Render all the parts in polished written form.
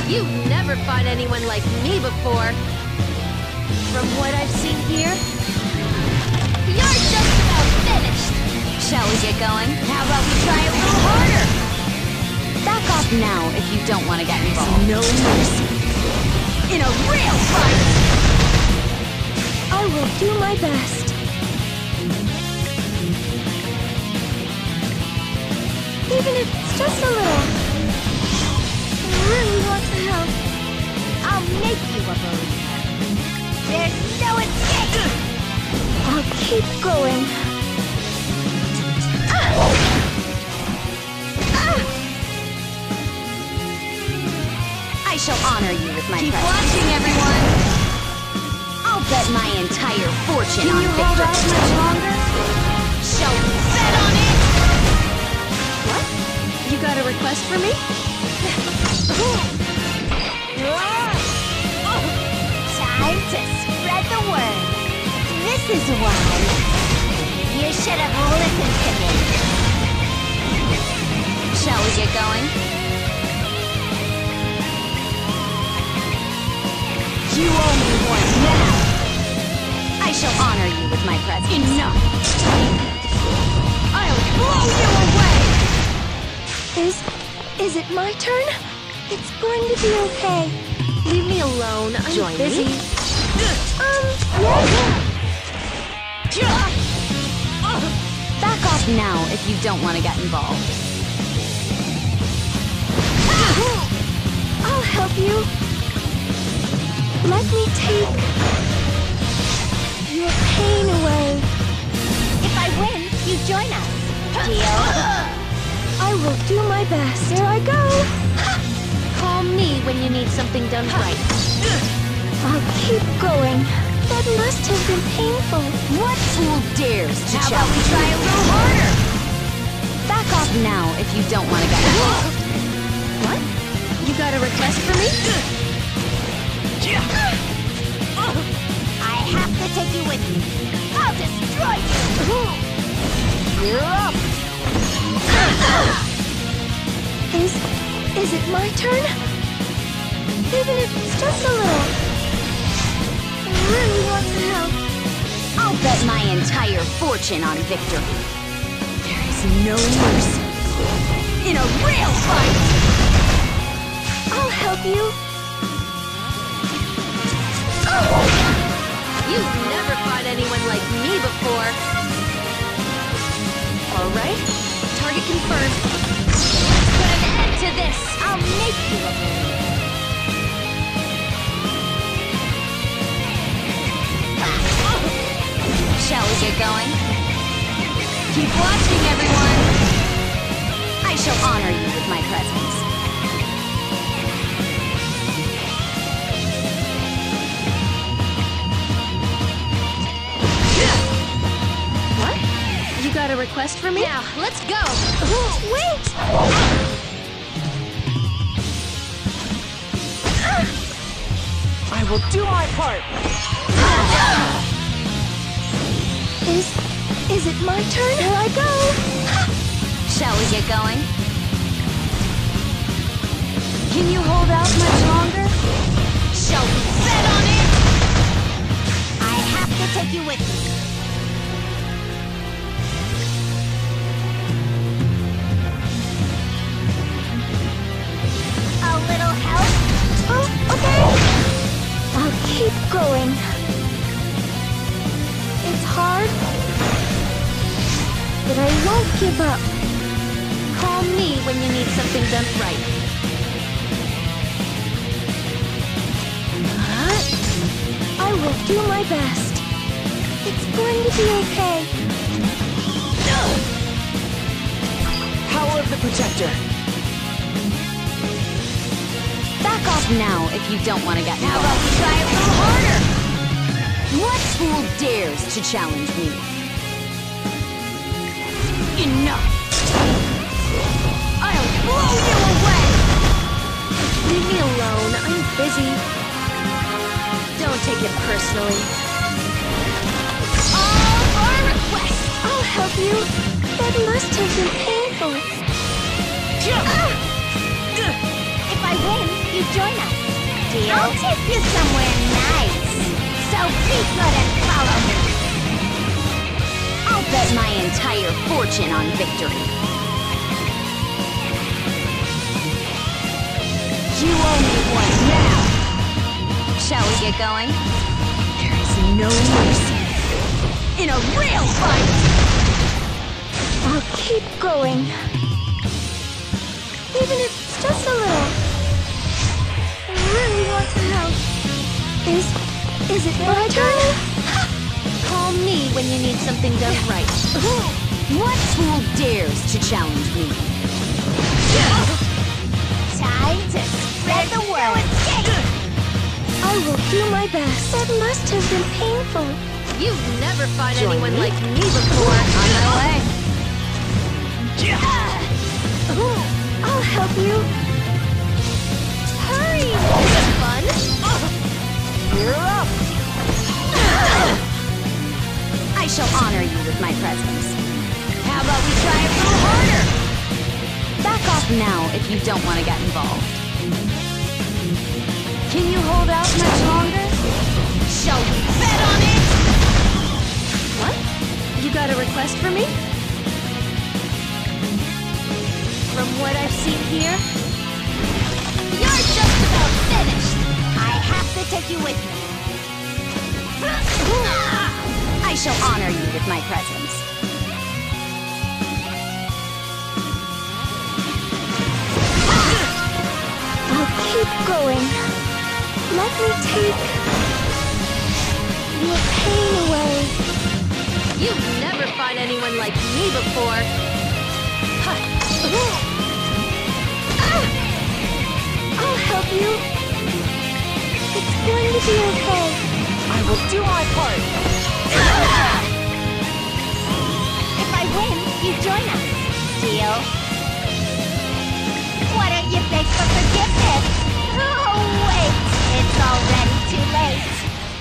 You've never fought anyone like me before. From what I've seen here, you're just about finished. Shall we get going? How about we try a little harder? Back off now if you don't want to get involved. No mercy. In a real fight! I will do my best. Even if it's just a little. I really want to help. I'll make you a believer. There's no escape! I'll keep going. I shall honor you with my Keep presence. watching, everyone! I'll bet my entire fortune Can on you hold victory. out much longer? Shall we bet on it? What? You got a request for me? Time to spread the word. This is why you should have listened to me. Shall we get going? You owe me one now. I shall honor you with my presence. Enough! I'll blow you away! Is it my turn? It's going to be okay. Leave me alone. I'm Join busy. me? Yes. Back off now if you don't want to get involved. I'll help you. Let me take your pain away. If I win, you join us. Deal? I will do my best. Here I go. Call me when you need something done right. I'll keep going. That must have been painful. What fool dares to How about challenge we try me? a little harder? Back off now if you don't want to get involved. What? You got a request for me? I have to take you with me. I'll destroy you. You're up. Is it my turn? Even if it's just a little. I really want to help. I'll bet my entire fortune on victory. There is no mercy. In a real fight! I'll help you. You've never fought anyone like me before. All right. Target confirmed. Let's put an end to this. I'll make you a believer. Shall we get going? Keep watching, everyone. I shall honor you with my presence. What? You got a request for me? Now, let's go. Wait! I will do my part. Is it my turn? Here I go. Shall we get going? Can you hold out much longer? Shall we bet on it? I have to take you with me. A little help? Oh, okay. I'll keep going. It's hard, but I won't give up. Call me when you need something done right. I will do my best. It's going to be okay. Power of the Protector. Back off now if you don't want to get How involved. about we try a little harder? What fool dares to challenge me? Enough! I'll blow you away! Leave me alone. I'm busy. Don't take it personally. All for a request! I'll help you. That must have been painful. If I win, you you join us. Deal? I'll take you somewhere nice. So be good and follow me. I'll bet my entire fortune on victory. You owe me one now. Shall we get going? There is no mercy in a real fight. I'll keep going. Even if it's just a little. I really want to help. Is it my turn? Call me when you need something done right. What fool dares to challenge me? Time to spread the word. I will do my best. That must have been painful. You've never fought Join anyone me? like me before. On my way. I'll help you. Hurry! This is fun. You're up! I shall honor you with my presence. How about we try a little harder? Back off now if you don't want to get involved. Can you hold out much longer? Shall we bet on it? What? You got a request for me? From what I've seen here, You're just about finished. I have to take you with me. I shall honor you with my presence. I'll keep going. Let me take your pain away. you've never fought anyone like me before. I'll help you. It's going to be okay. I will do my part! If I win, you join us. Deal? Why don't you beg for forgiveness? Oh, wait. It's already too late.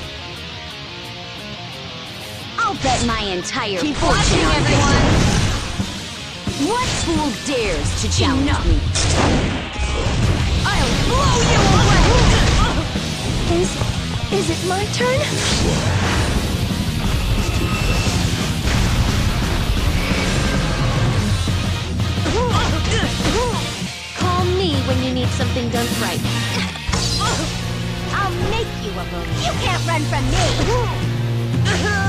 I'll bet my entire Keep fortune watching, on everyone. victory. What fool dares to challenge me? I'll blow you away! Is it my turn? Call me when you need something done right. I'll make you a balloon. You can't run from me.